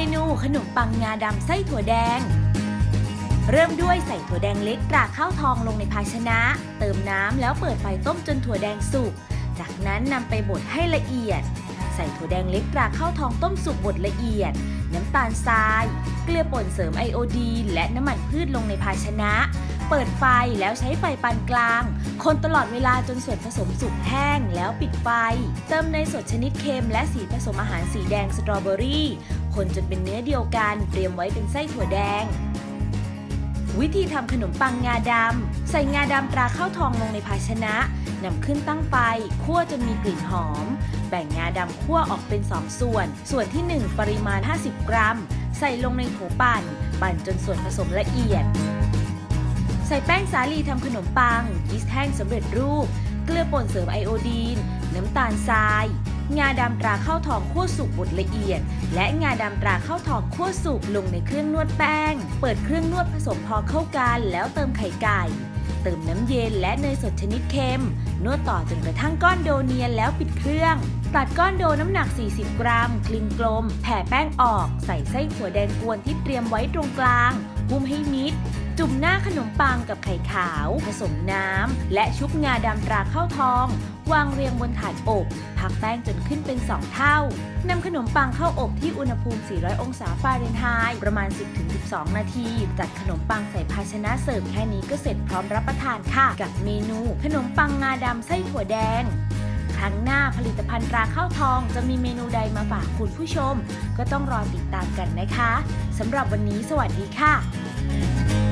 นูขนมปังงาดำไส้ถั่วแดงเริ่มด้วยใส่ถั่วแดงเล็กตราข้าวทองลงในภาชนะเติมน้ำแล้วเปิดไฟต้มจนถั่วแดงสุกจากนั้นนำไปบดให้ละเอียดใส่ถั่วแดงเล็กตราข้าวทองต้มสุกบดละเอียดน้ำตาลทรายเกลือป่นเสริมไอโอดีนและน้ำมันพืชลงในภาชนะเปิดไฟแล้วใช้ไฟปานกลางคนตลอดเวลาจนส่วนผสมสุกแห้งแล้วปิดไฟเติมเนยสดชนิดเค็มและสีผสมอาหารสีแดงสตรอเบอรี่คนจนเป็นเนื้อเดียวกันเตรียมไว้เป็นไส้ถั่วแดงวิธีทำขนมปังงาดำใส่งาดำตราข้าวทองลงในภาชนะนำขึ้นตั้งไฟคั่วจนมีกลิ่นหอมแบ่งงาดำคั่วออกเป็น2ส่วนที่ 1ปริมาณ50กรัมใส่ลงในโถปั่นจนส่วนผสมละเอียดใส่แป้งสาลีทำขนมปังยีสต์แห้งสำเร็จรูปเกลือป่นเสริมไอโอดีนน้ำตาลทรายงาดำตราข้าวทองคั่วสุกบดละเอียดและงาดำตราข้าวทองคั่วสุกลงในเครื่องนวดแป้งเปิดเครื่องนวดผสมพอเข้ากันแล้วเติมไข่ไก่เติมน้ำเย็นและเนยสดชนิดเค็มนวดต่อจนกระทั่งก้อนโดเนียนแล้วปิดเครื่องตัดก้อนโดน้ำหนัก40กรัมคลึงกลมแผ่แป้งออกใส่ไส้ถั่วแดงกวนที่เตรียมไว้ตรงกลางหุ้มให้มิดจุ่มหน้าขนมปังกับไข่ขาวผสมน้ำและชุบงาดำตราข้าวทองวางเรียงบนถาดอบพักแป้งจนขึ้นเป็น2เท่านำขนมปังเข้าอบที่อุณหภูมิ400องศาฟาเรนไฮต์ประมาณ 10-12 นาทีจัดขนมปังใส่ภาชนะเสิร์ฟแค่นี้ก็เสร็จพร้อมรับประทานค่ะกับเมนูขนมปังงาดำไส้ถั่วแดงครั้งหน้าผลิตภัณฑ์ตราข้าวทองจะมีเมนูใดมาฝากคุณผู้ชมก็ต้องรอติดตามกันนะคะสำหรับวันนี้สวัสดีค่ะ